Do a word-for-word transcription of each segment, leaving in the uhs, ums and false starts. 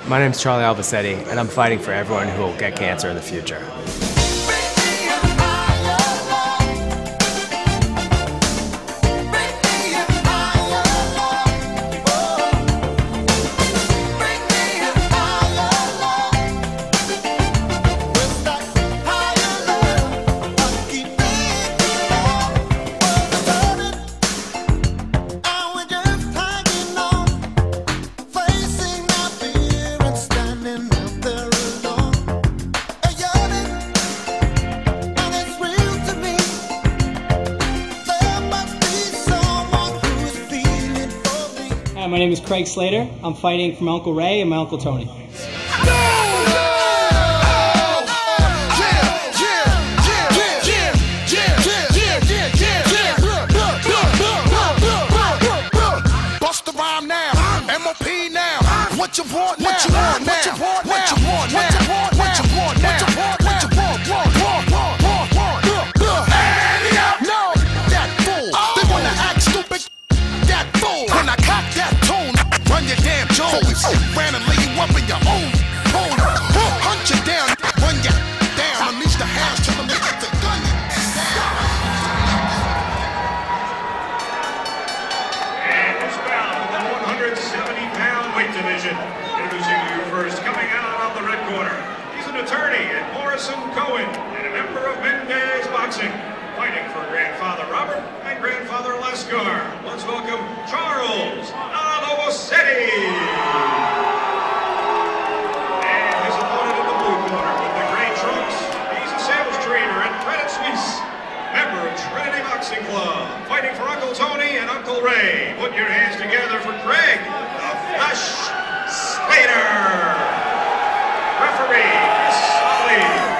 My name's Charlie Alovisetti, and I'm fighting for everyone who will get cancer in the future. Hi, my name is Craig Slater. I'm fighting for my Uncle Ray and my Uncle Tony. Bust the rhyme now, M O P now. What you want now? What you want now? What you want now? What you want now? What you want now? What you want now? What you want? What you want? Want? Want? Want? Want? Want? Handy up! No, that fool. They wanna act stupid. That fool. When I cock that tone, run your damn Jones. Ran and lay you up in your own hole. Hunt you down, run you down. Unleash the hash till the nigga the gun. And it's bound in the one hundred seventy pound weight division. Introducing you first, coming out of the red corner. He's an attorney at Morrison Cohen and a member of Mendez Boxing. Fighting for grandfather Robert and grandfather Lascar. Let's welcome Charles Alovisetti. And his opponent in the blue corner with the gray trunks. He's a sales trainer at Credit Suisse. Member of Trinity Boxing Club. Fighting for Uncle Tony and Uncle Ray. Put your hands together for Craig, the Flush Slater. Referee, Solly.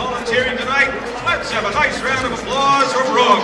volunteering tonight. Let's have a nice round of applause for Brooke.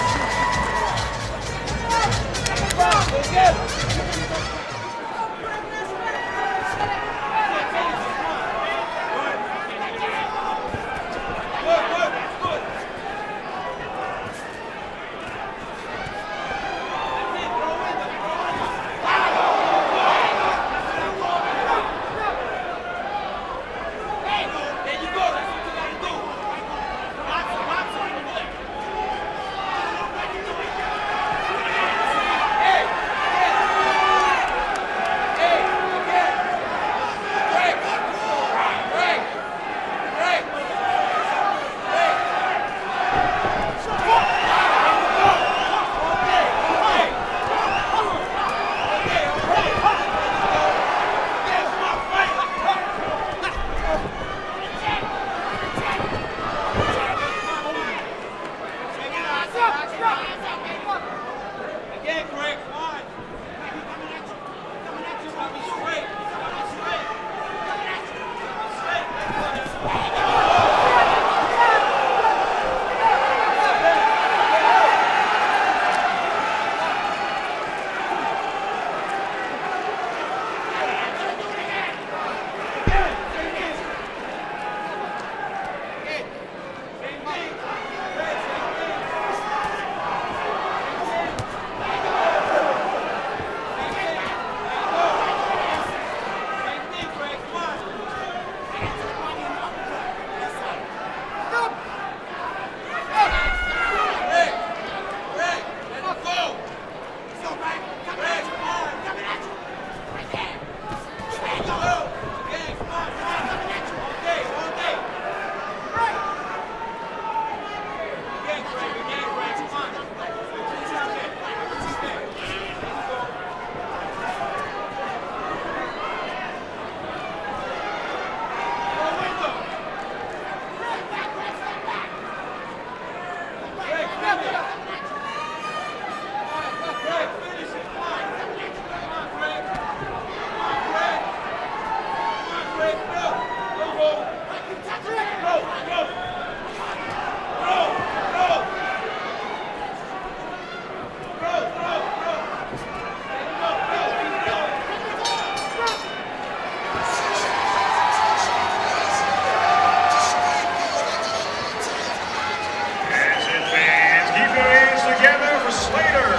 Slater,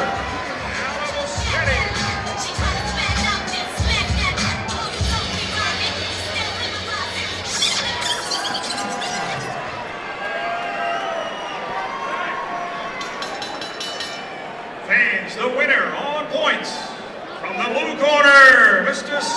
Alovisetti. Fans, the winner on points from the blue corner, Mister